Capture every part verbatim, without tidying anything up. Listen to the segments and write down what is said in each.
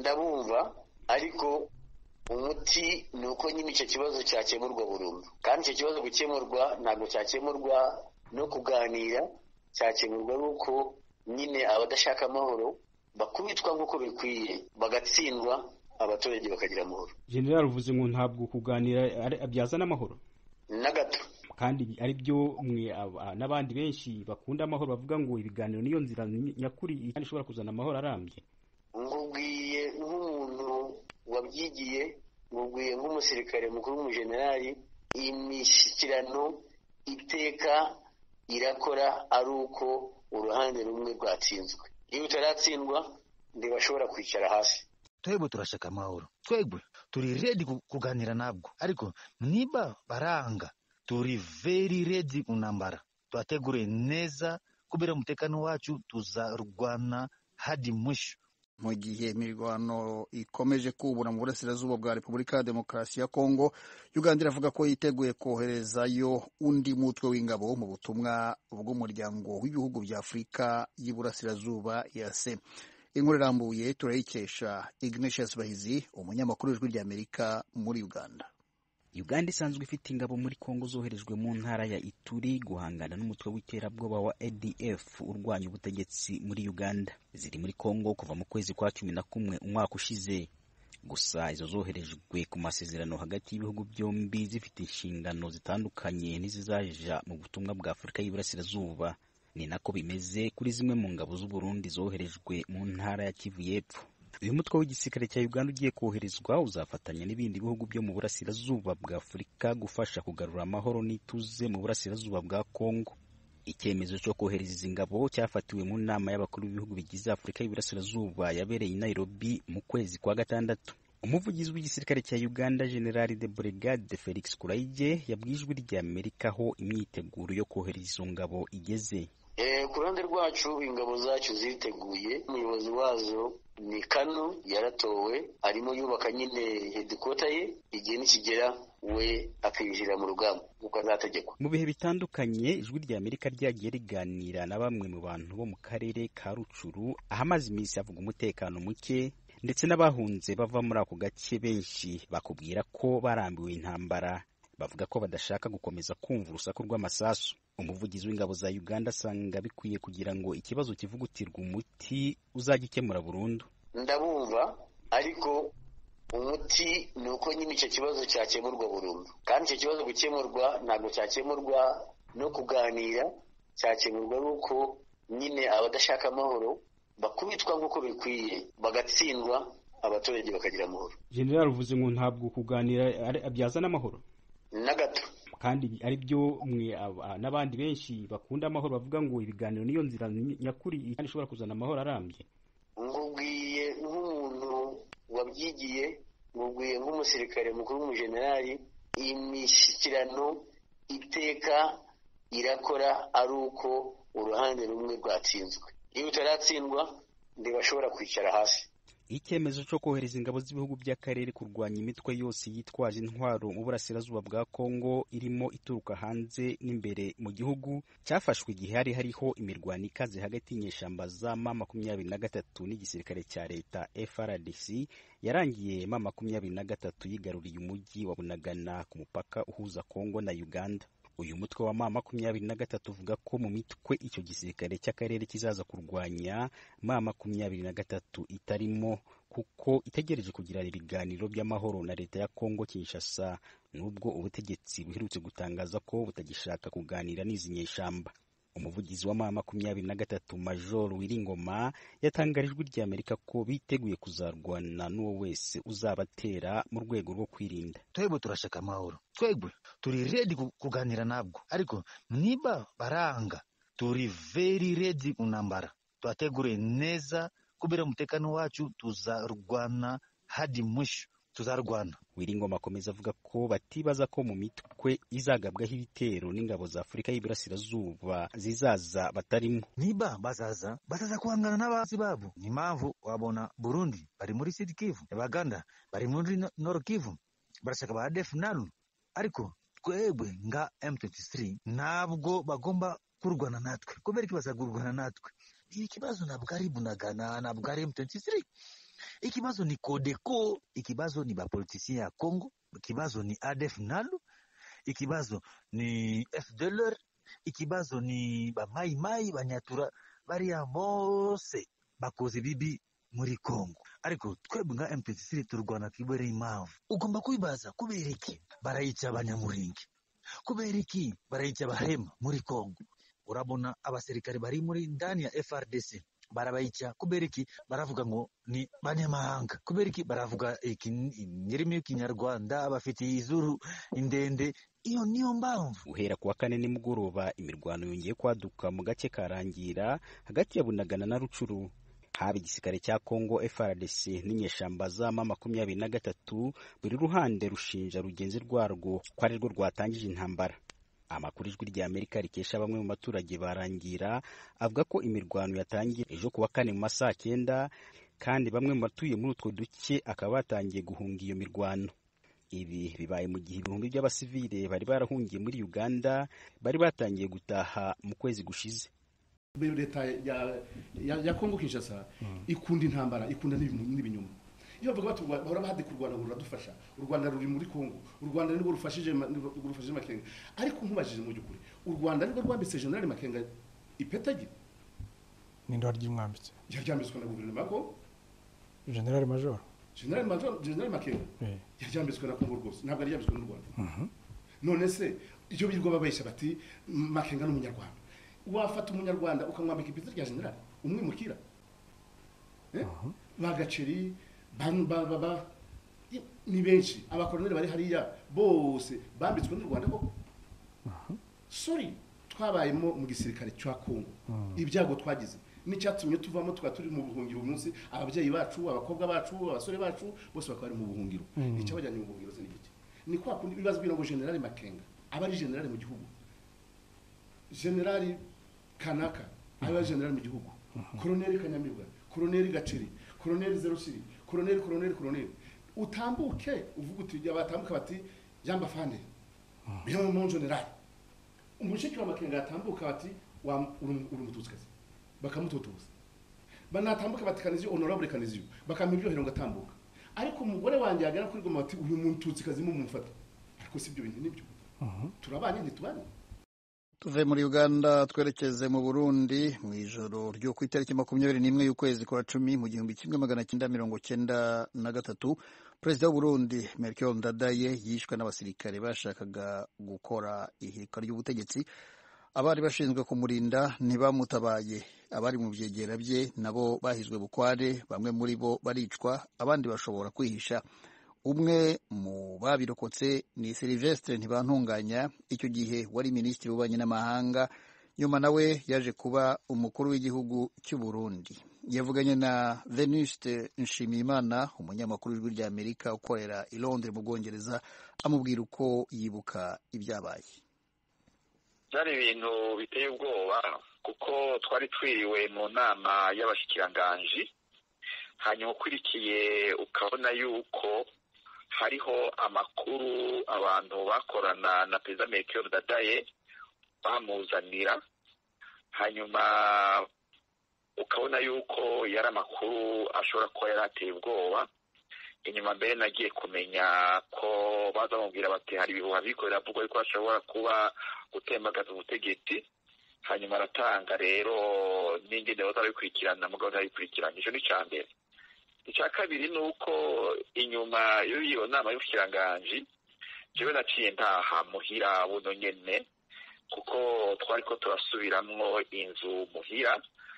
ndabumva ariko umuti ni uko nyine icyo kibazo cyakemurwa burundu, kandi icyo kibazo gukemurwa ntabwo cyakemurwa no kuganira, cyakemurwa ari uko nyine abadashaka amahoro bakubitwa nk'uko bikwiye bagatsindwa, abaturage bakagira amahoro. General uvuze ngo ntabwo kuganira byazana amahoro na gato, kandi ari byo mwe n'abandi benshi bakunda amahoro bavuga ngo ibiganiro niyo nzira nyakuri kandi ishobora kuzana amahoro arambye. Ngubwiye nk'umuntu wabyigiye, ngubwiye nk'umusirikare mukuru w'umujenerali, imishyikirano iteka irakora ari uko uruhande rumwe rwatsinzwe. Iyo utaratsindwa ntibashobora kwicara hasi. Twebwe turashaka amahoro, twebwe turi ready kuganira nabwo, ariko niba baranga turi very ready kunambara, twategure neza kubera umutekano wacu, tuzarwana hadi mwisho. Mu gihe imirwano ikomeje kubura mu burasirazuba bwa Repubulika ya Demokarasi ya Kongo, Uganda iravuga ko yiteguye koherezayo undi mutwe w'ingabo mu butumwa bw'umuryango w'ibihugu bya Afurika y'Iburasirazuba E A C. Inkuru irambuye turayikesha Ignatius Bahizi, umunyamakuru w'Ijwi ry'Amerika muri Uganda. Uganda isanzwe ifite ingabo muri Kongo zoherejwe mu ntara ya Ituri guhangana n'umutwe w'iterabwoba wa A D F urwanya ubutegetsi muri Uganda. Ziri muri Kongo kuva mu kwezi kwa cumi na kumwe umwaka ushize. Gusa izo zoherejwe ku masezerano hagati y'ibihugu byombi zifite inshingano zitandukanye n'izizaja mu butumwa bwa Afurika y'Iburasirazuba. Ni nako bimeze kuri zimwe mu ngabo z'u Burundi zoherejwe mu ntara ya Kivu y'Epfo. Uyu mutwe w'igisirikare cya Uganda ugiye koherezwa uzafatanya n'ibindi bihugu byo mu burasirazuba bwa Afurika gufasha kugarura amahoro n'ituze mu burasirazuba bwa Kongo. Icyemezo cyo kohereza izi ngabo cyafatiwe mu nama y'abakuru b'ibihugu bigize Afurika y'Iburasirazuba yabereye i Nairobi mu kwezi kwa gatandatu. Umuvugizi w'igisirikare cya Uganda General de Brigade Felix Kuraije yabwiye Ijwi ry'Amerika aho imyiteguro yo kohereza izo ngabo igeze. Eh, ku ruhande rwacu ingabo zacu ziteguye, umuyobozi wazo ni Kano yaratowe, arimo yubaka nyine headquarter ye, igihe nikigera we akiyinjira mu rugamba uko azategekwa. Mu bihe bitandukanye Ijwi ry'Amerika ryagiye riganira na bamwe mu bantu bo mu karere ka Rucuru ahamaze iminsi avuga umutekano muke, ndetse n'abahunze bava muri ako gace benshi bakubwira ko barambiwe intambara, bavuga ko badashaka gukomeza kumva urusaku rw'amasasu. Umuvugizi w'ingabo za Uganda asanga bikwiye kugira ngo ikibazo kivugutirwa umuti uzagikemura burundu. Ndabumva ariko umuti ni uko nyine icyo kibazo cyakemurwa burundu, kandi icyo kibazo gukemurwa ntabwo cyakemurwa no kuganira, cyakemurwa ari uko nyine abadashaka amahoro bakubitwa nk'uko bikwiye bagatsindwa, abaturage bakagira amahoro. General uvuze ngo ntabwo kuganira byazana amahoro na gato, kandi ari byo mwe n'abandi benshi bakunda amahoro bavuga ngo ibiganiro niyo nzira nyakuri kandi ishobora kuzana amahoro arambye. Ngubwiye nk'umuntu wabyigiye, ngubwiye nk'umusirikare mukuru w'umujenerali, imishyikirano iteka irakora ari uko uruhande rumwe rwatsinzwe. Iyo utaratsindwa ntibashobora kwicara hasi. Icyemezo cyo kohereza ingabo z'ibihugu by'akarere kurwanya imitwe yose yitwaje intwaro mu burasirazuba bwa Kongo irimo ituruka hanze n'imbere mu gihugu cyafashwe igihe hari hariho imirwano ikaze hagati y'inyeshyamba za M makumyabiri na gatatu n'igisirikare cya leta F R D C yarangiye M makumyabiri na gatatu yigaruriye umujyi wa Bunagana ku mupaka uhuza Kongo na Uganda. Uyu mutwe wa M makumyabiri na gatatu uvuga ko mu mitwe icyo gisirikare cy'akarere kizaza kurwanya M makumyabiri na gatatu itarimo, kuko itegereje kugirana ibiganiro by'amahoro na leta ya Kongo Kinshasa, nubwo ubutegetsi buherutse gutangaza ko butagishaka kuganira n'izi nyeshyamba. Umuvugizi wa M makumyabiri na gatatu Major Wiringoma yatangarijwe ry'Amerika ko biteguye kuzarwana n'uwo wese uzabatera mu rwego rwo kwirinda. Twebwe turashaka amahoro, twebwe turi ready kuganira nabwo, ariko niba baranga turi very ready kunambara, twategure neza kubera umutekano wacu, tuzarwana hadi mwisho, tuzarwana. Wiringoma akomeza avuga ko batibaza ko mu mitwe izagabwaho ibitero n'ingabo za Afurika y'Iburasirazuba zizaza batarimo. Niba bazaza bazaza kuhangana n'abazi babo. Ni mpamvu wabona Burundi bari muri Sud Kivu, Uganda bari muri Nord Kivu, barashaka ba A D F nalu, ariko twebwe nga M twenty-three ntabwo bagomba kurwana natwe. Kubera iki bazagurwana natwe? Iki kibazo ntabwo ari Bunagana, ntabwo ari M twenty-three. Ikibazo ni Codeco, ikibazo ni bapolitisien ya Congo, ikibazo ni A D F Nalu, ikibazo ni F D L R, ikibazo ni ba Mai Mai banyatura bariya bose bakoze bibi muri Congo. Ariko twebwe nka M P C C turwana kibere impamvu. Ugomba kwibaza kubera iki barayica abanyamuringi, kubera iki barayica bahema muri Congo. Urabona abasirikare bari muri ndani ya F R D C barabayica kubera iki baravuga ngo ni banyamahanga, kubera iki baravuga inyirimi y'Ikinyarwanda bafite izuru indende. Iyo niyo mpamvu uhera kuwa kane nimugoroba imirwano yongeye kwaduka mu gace karangira hagati ya Bunagana na Rucuru. Haba igisirikare cya Congo F R D C n'inyeshamba za mama makumyabiri na gatatu, buri ruhande rushinja rugenzi rwarwo ko ari rwo rwatangije intambara. Amakuru ijwi rya Amerika rikesha bamwe mu baturage barangira avuga ko imirwano yatangiye ejo kuwa kane mu masaha cyenda, kandi bamwe mu batuye muri utwo duce akaba batangiye guhunga iyo mirwano. Ibi bibaye mu gihe ibihumbi by'abasivile bari barahungiye muri Uganda bari batangiye gutaha mu kwezi gushize. Leta ya ya, ya Kongo Kinshasa mm. ikunda intambara, ikunda n'ibinyoma. Iyo bavuga bati bahora bahade kurwana ngo radufasha, u Rwanda ruri muri Kongo, u Rwanda nirwo rufashije rufashije Makenga. Ariko nkubajije mu byukuri, u Rwanda nirwo rwambitse General Makenga ipetagi. Nindo ry'umwambitse. Yaryambitswe na guverinoma ko General Major. General Major General Makenga. Eh. Yaryambitswe na Kongo rwose, ntabwo yaryambitswe n'u Rwanda. Mhm. None se iyo birwa babeshya bati Makenga n'umunyarwanda. Wafata umunyarwanda ukamwambika ipeti rya general umwe mukira eh uh -huh. bagaceri bamba baba ni benshi abakoloneli bari hariya bose bambitswe n'u Rwanda ko uh -huh. sorry twabayemo mu gisirikare cya Kongo uh -huh. ibyago twagize n'icyatumye tuvamo twaturi mu buhungiro umunsi ababyeyi bacu abakobwa bacu abasore bacu bose bakaba mu buhungiro uh -huh. icyabajyanye mu buhungiro n'iki ni kwa kundi bibazo bino ngo General Makenga abari general mu gihugu general Kanaka aba general mu gihugu Colonel Kanyamibwa Colonel Gaceri Colonel Zerusiri Colonel Colonel Colonel utambuke uvuga uti yabatambuka bati Jamba Fande biyo mu general umushiki wa Makenga atambuka bati wa urumutuzikazi bakamutotoza banatambuka bati Kanizi honorable Kanizi bakamibyohera ngo atambuka ariko umugore wanjye yagera kuri goma bati uyu mutuzikazi mu mufata ariko sibyo bintu nibyo turabanye ntitubanye. Tuve muri Uganda twerekeze mu Burundi mu ijoro ryo ku itariki makumyabiri n'imwe y'ukwezi kwa cumi mu gihumbi kimwe magana cyenda mirongo cyenda na gatatu Perezida w'u Burundi Melchior Ndadaye yishwe n'abasirikare bashakaga gukora ihirika ry'ubutegetsi. Abari bashinzwe kumurinda ntibamutabaye, abari mu byegera bye nabo bahizwe bukware, bamwe muri bo baricwa abandi bashobora kwihisha. Umwe mu babirokotse ni Sylvestre Ntibantunganya, icyo gihe wari minisitiri w'ububanyi n'amahanga, nyuma nawe yaje kuba umukuru w'igihugu cy'u Burundi. Yavuganye na Venuste Nshimiyimana, umunyamakuru w'ijwi rya Amerika ukorera i Londres mu Bwongereza, amubwira uko yibuka ibyabaye. Byari ibintu biteye ubwoba kuko twari twiriwe mu nama y'abashikiranganji, hanyuma ukurikiye ukabona yuko hariho amakuru abantu bakorana na Perezida Melchior Ndadaye bamuzanira, hanyuma ukabona yuko yari amakuru ashobora kuba yarateye ubwoba. Inyuma mbere nagiye kumenya ko baza bamubwira bati hari ibihuha biriko biravugwa yuko ashobora kuba gutembagaza ubutegetsi, hanyuma aratanga rero n'ingene bazabikurikirana mugabo ntabikurikirana. Ico ni ca mbere. Icya kabiri ni uko inyuma y'iyo nama y'ubushyiranganji jewe naciye ntaha muhira buno nyene kuko twari ko turasubiramwo inzu muhira,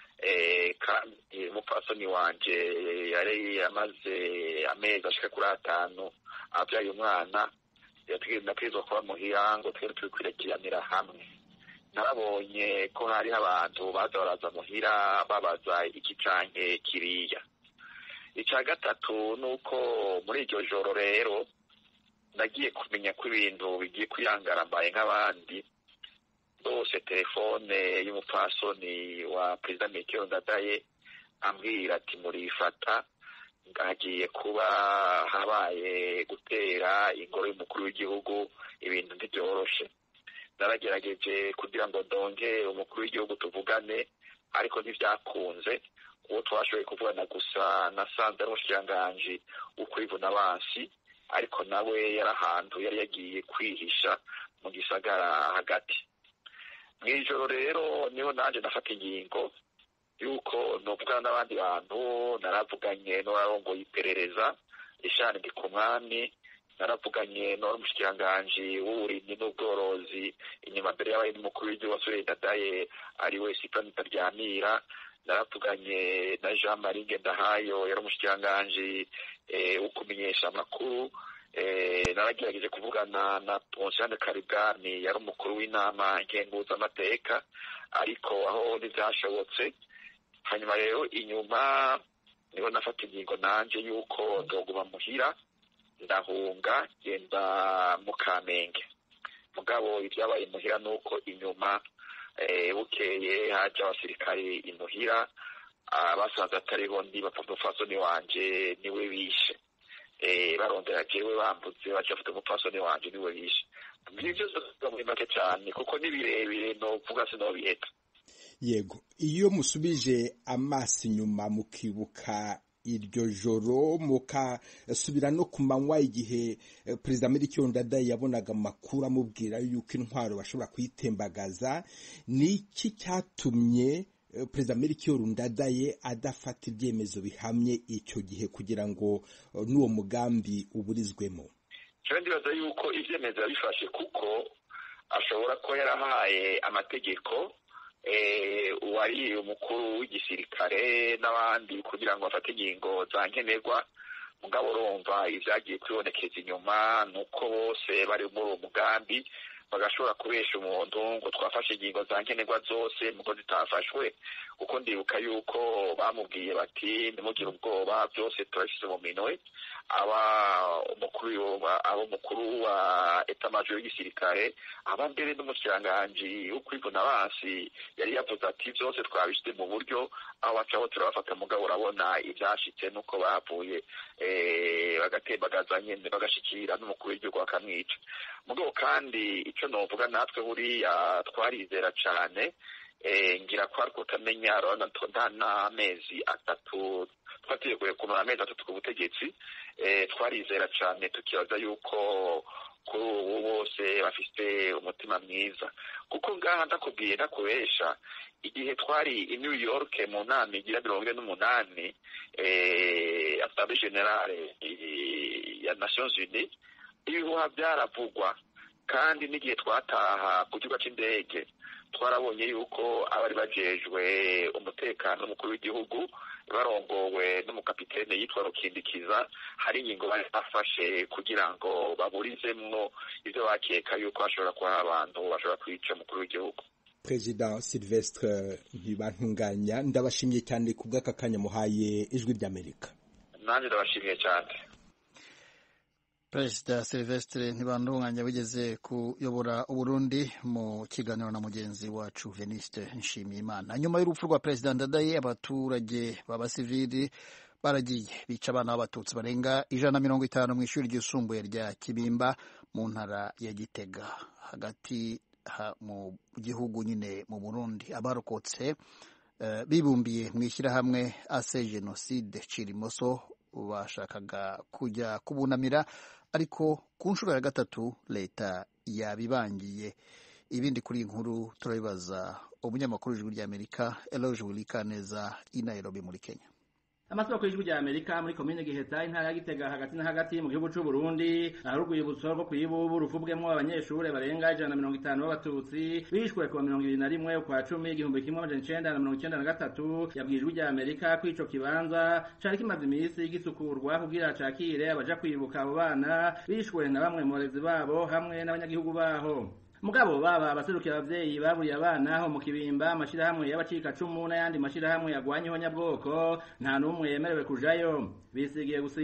kandi umupfasoni wanje yari yamaze amezi ashika kuri atanu abyaye umwana, nategerezwa kuba muhira ngo twere tubikurikiranira hamwe. Narabonye ko hariho abantu baza baraza muhira babaza iki canke kiriya. Icya gatatu ni uko muri iryo joro rero nagiye kumenya ko ibintu bigiye kuyangara mbaye nk'abandi bose. Telefone y'umupfasoni wa Perezida Melchior Ndadaye ambwira ati murifata, hagiye kuba habaye gutera ingoro y'umukuru w'igihugu, ibintu ntibyoroshe. Naragerageje kugira ngo ndonge umukuru w'igihugu tuvugane, ariko ntivyakunze. uwo twashoboye kuvugana gusa nasanze ari umushikiranganji ukwivuna abansi, ariko nawe yari ahantu yari yagiye kwihisha mu gisagara hagati. Mw'ijoro rero niho nanje nafata ingingo yuko novugana n'abandi bantu. Naravuganye n'uwarongoye iperereza Ishani Ndikumwami, naravuganye n'umushikiranganji w'uburimyi n'ubworozi inyuma mbere y'abaye n'umukuru w'igihugu Wasubire Ndadaye ari we Sipani Ntaryamira, naravuganye na Jean Marie Ngendahayo yari umushikiranganji wo kumenyesha amakuru, naragerageje kuvugana na Ponsiane Karibwami yari umukuru w'inama nkenguzamateka, ariko aho ntivyashobotse. Hanyuma rero inyuma niho nafata ingingo nanje yuko ndoguma muhira, ndahunga genda mu Kamenge. Mugabo ivyabaye muhira nuko inyuma bukeye haje abasirikare imuhira, basanze atariho ndi bapfumupfasoni wanje niwe bishe, barondera jewe bambuze baje bafite umupfasoni wanje niwe bishe. Ivyo vyose muri make cane kuko ni birebire novuga sinobiheta. Yego, iyo musubije amaso inyuma mukibuka iryo joro mukasubira no ku manywa igihe Perezida Melchior Ndadaye yabonaga amakuru amubwira yuko intwaro bashobora kuyitembagaza, niki cyatumye Perezida Melchior Ndadaye adafata ibyemezo bihamye icyo gihe kugira ngo n'uwo mugambi uburizwemo? Cyo ndibaza yuko ibyemezo yabifashe kuko ashobora ko yarahaye amategeko uwari umukuru w'igisirikare n'abandi kugira ngo bafate ingingo za nkenerwa. Mugabo urumva ivyagiye kwibonekeza inyuma nuko bose bari muri uwo mugambi bagashobora kubesha umuntu ngo twafashe ingingo za nkenerwa zose muko zitafashwe, kuko ndibuka yuko bamubwiye bati ntimugire ubwoba byose turashyize mu minwe. aba umukuru abo mukuru wa etamajoro y'igisirikare aba mbere n'umushikiranganji w'ukwivuna abansi yari yavuze ati byose twabishyize mu buryo aho bacaho turabafata. Mugabo urabona ibyashitse nuko bavuye bagatembagaza nyene bagashikira n'umukuru w'igihugu bakamwica. Mugabo kandi ico novuga natwe buriya twarizera cane, ngira ko ariko utamenya arabona nta n'amezi atatu twateguye kumara amezi atatu ku butegetsi, twarizera cane tukibaza yuko kuri ubu bose bafite umutima mwiza. Kuko ngaha ndakubwiye ndakubesha, igihe twari i New York mu nama igira mirongo ine n'umunani Assemblée Générale ya Nations Unies, ibihuha byaravugwa, kandi n'igihe twataha ku kibuga c'indege twarabonye yuko abari bajejwe umutekano n'umukuru w'igihugu barongowe n'umukapitene yitwa Rukindikiza hari ingingo bari bafashe kugira ngo baburizemwo ivyo bakeka yuko hashobora kuba abantu bashobora kwica umukuru w'igihugu. President Sylvestre Ntibantunganya, ndabashimiye cyane ku bw'aka kanya muhaye Ijwi ry'Amerika. Nanjye ndabashimiye cyane. Perezida Sylvestre Ntibantunganya wigeze kuyobora Uburundi mu kiganiro na mugenzi wacu Veniste Nshimiyimana. Nyuma y'urupfu rwa Perezida Ndadaye, abaturage b'abasivili baragiye bica abana b'abatutsi barenga ijana na mirongo itanu mu ishuri ryisumbuye rya Kibimba mu ntara ya Gitega hagati ha, mu gihugu nyine mu Burundi. Abarokotse uh, bibumbiye mu ishyirahamwe Ase Genocide Cirimoso bashakaga kujya kubunamira, ariko ku nshuro ya gatatu leta yabibangiye. Ibindi kuri inkuru turabibaza umunyamakuru w'Ijwi ry'Amerika Eloge Wilikaneza i Nairobi muri Kenya. Amasoko y'Ijwi ry'Amerika muri komine Giheta intara ya Gitega hagati na hagati mu gihugu cy'u Burundi aharuguye ubutso bwo kwibubu rufubwemo abanyeshure barenga ijana na mirongo itanu b'abatutsi bishwe ku mirongo ibiri na rimwe ukwa cumi igihumbi kimwe amajana icenda na mirongo icenda na gatatu. Yabwiye Ijwi ry'Amerika ko ico kibanza cari kimaze imisi gisukurwa kugira cakire abaja kwibuka abo bana bishwe na bamwe mu barezi babo hamwe n'abanyagihugu baho. Mugabo baba abaserukira abavyeyi baburiye abana ho mu Kibimba, amashirahamwe y'abacika cumu n'ayandi mashirahamwe yagwanyeho nyabwoko nta numwe yemerewe kujayo, bisigiye gusiba.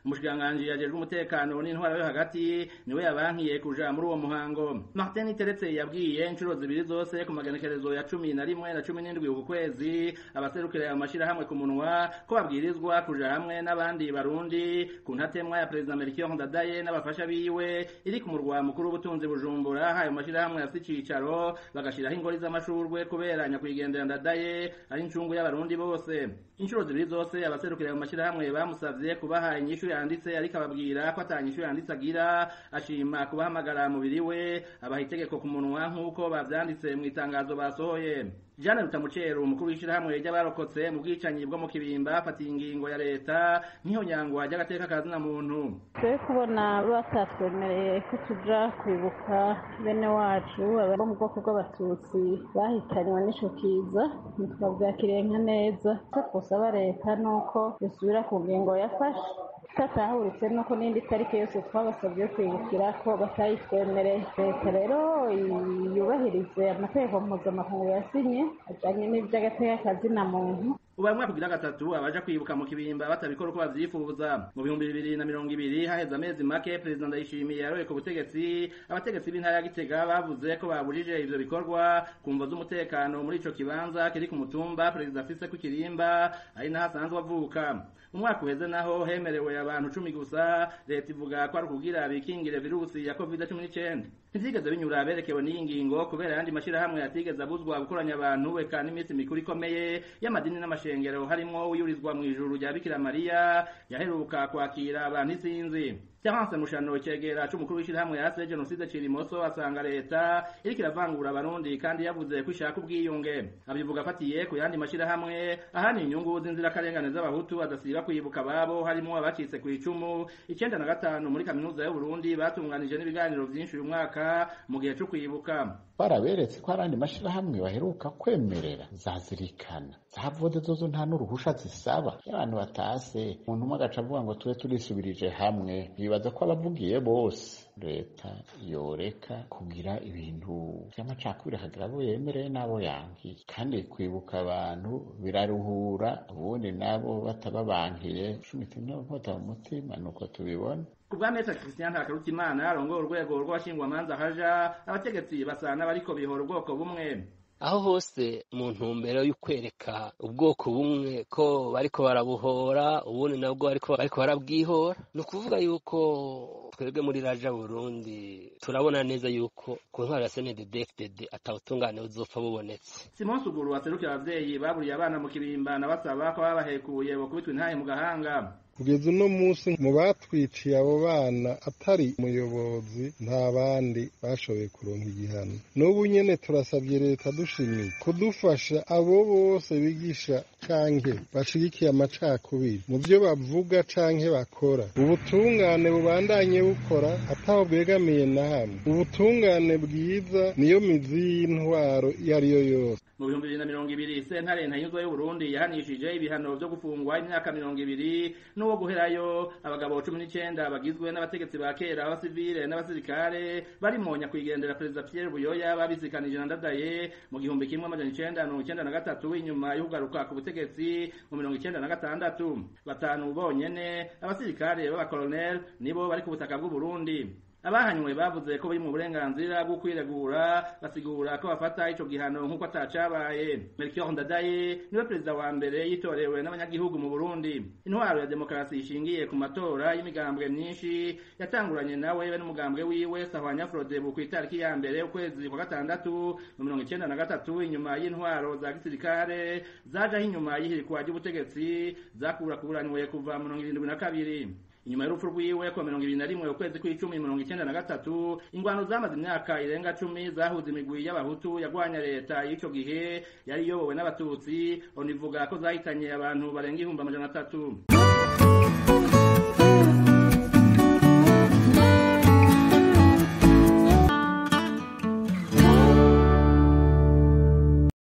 umushikiranganji yajejwe umutekano n'intwara yo hagati niwe yabankiye kuja muri uwo muhango. Martin Teretse yabwiye inshuro zibiri zose ku magenekerezo ya cumi na rimwe na cumi n'indwi uku kwezi abaserukira ayo mashirahamwe ku munwa ko babwirizwa kuja hamwe n'abandi barundi ku ntatemwa ya Perezida Melchior Ndadaye n'abafasha biwe iri ku murwa mukuru w'ubutunzi Bujumbura. Ayo mashirahamwe yafise icicaro bagashiraho ingori z'amashurwe kubera nyakwigendera Ndadaye ari incungu y'abarundi bose. Inshuro zibiri zose abaserukira ayo mashirahamwe bamusavye kubaha inyishu yanditse ariko ababwira ko atanyishu yanditse agira, ashima kubahamagara mubiri we abaha itegeko ku munwa nk'uko bavyanditse mu itangazo basohoye. Jeanne Rutamucero umukuru w'ishirahamwe ry'abarokotse mu bwicanyi bwo mu Kibimba afatiye ingingo ya leta niho nyangwa ry'agateka kazina muntu. Twe kubona batatwemereye ko tuja kwibuka bene wacu abo mu bwoko bw'abatutsi bahitanywe n'ico kiza ntitwavyakiriye nka neza. Icyo twosaba leta nuko yosubira ku ngingo yafashe tatahuritse nuko n'indi tariki yose twabasabye kwibukira ko batayitwemereye. Leta rero yubahirize amategeko mpuzamakungu yasinye ajanye n'ivy'agateka kazina muntu. Ubaye mwaka kugira gatatu abaja kwibuka mu Kibimba batabikora uko bavyifuza. Mu bihumbi bibiri na mirongo ibiri haheze amezi make Perezida Ndayishimiye yaroye ku butegetsi, abategetsi b'intara ya Gitega bavuze ko babujije ivyo bikorwa kumva z'umutekano muri ico kibanza kiri ku mutumba Perezida afise ku Kirimba ari naho asanzwe avuka. Umwaka uheze naho hemerewe abantu cumi gusa, leta ivuga ko ari kugira bikingire virusi ya covid cumi n'icenda. Ntivyigeze binyura berekewe n'iyi ngingo kubera yandi mashirahamwe yatigeze abuzwa gukoranya abantu eka n'iminsi mikuru ikomeye y'amadini n'amashengero harimwo uyurizwa mu ijuru rya Bikira Mariya yaheruka kwakira abantu isinzi. Terence Mushano cegera c'umukuru w'ishirahamwe yase genocide Cirimoso asanga leta iriko iravangura abarundi kandi yavuze ko ishaka ubwiyunge. Abivuga afatiye ku yandi mashirahamwe ahani inyungu z'inzirakarengane z'abahutu adasiba kwibuka babo harimo abacitse ku icumu icenda na gatanu muri kaminuza y'u Burundi batunganije n'ibiganiro vyinshi uyu mwaka mu gihe cyo kwibuka. Baraberetse ko arandi mashirahamwe baheruka kwemerera zazirikana zavuze zozo nta n'uruhusha zisaba y'abantu batase umuntu umwe agaca avuga ngo tube turisubirije hamwe. Bibaza ko abavugiye bose leta yoreka kugira ibintu by'amacakubiri hakagira abo yemereye n'abo yankiye, kandi kwibuka abantu biraruhura ubundi nabo batababankiye shumitse nkota mu mutima nuko tubibona. Kubwa Mesa Christian Hakarutimana arongoye urwego rw'abashingwamanza haja abategetsi basana bariko bihora ubwoko bumwe. Aho hose mu ntumbero y'ukwereka ubwoko bumwe ko bariko barabuhora ubundi nabwo bariko bariko barabwihora, ni ukuvuga yuko twebwe muri Raja Burundi turabona neza yuko ku ntwaro ya C N D D F D D atawutungane uzopfa bubonetse. Simon Suguru aserukira abavyeyi baburiye abana mu Kibimba na basaba ko babahekuye bakubitwa intahe mu gahanga. Kugeza uno munsi mu batwiciye abo bana atari umuyobozi nta bandi bashoboye kuronka igihano. N'ubu nyene turasabye leta dushimiye kudufasha abo bose bigisha canke bashigikiye amacakubiri mu byo bavuga canke bakora. Ubutungane bubandanye bukora ataho bwegamiye na hamwe. Ubutungane bwiza niyo mizi y'intwaro yariyo yose. Mu bihumbi bibiri na mirongo ibiri sentare ntanyuzwa y'u Burundi yahanishije ibihano vyo gufungwa imyaka mirongo ibiri n'uwo guherayo abagabo cumi n'icenda bagizwe n'abategetsi ba kera abasivile n'abasirikare barimo nyakwigendera Perezida Pierre Buyoya babisikanije na Ndadaye mu gihumbi kimwe amajana icenda mirongo icenda na gatatu inyuma yo kugaruka ku butegetsi mu mirongo icenda na gatandatu. Batanu bonyene abasirikare b'abakolonel nibo bari ku butaka bw'u Burundi. Abahanywe bavuze ko bari mu burenganzira bwo kwiregura, basigura ko bafata ico gihano nk'uko atacabaye. Melchior Ndadaye niwe perezida wa mbere yitorewe n'abanyagihugu mu Burundi. Intwaro ya demokarasi ishingiye ku matora y'imigambwe myinshi yatanguranye nawe be n'umugambwe wiwe Sahwanya Frodebu ku itariki ya mbere ukwezi kwa gatandatu mu mirongo icenda na gatatu inyuma y'intwaro za gisirikare zajaho inyuma y'ihirikwa ry'ubutegetsi zakurakuranywe kuva mu mirongo irindwi na kabiri. Inyuma y'urupfu rwiwe kwa mirongo ibiri na rimwe ukwezi kw'icumi mirongo icenda na gatatu ingwano zamaze imyaka irenga cumi zahuza imigwi y'abahutu yagwanya leta y'ico gihe yari iyobowe n'abatutsi, onivuga ko zahitanye abantu barenga ihumbi amajana atatu.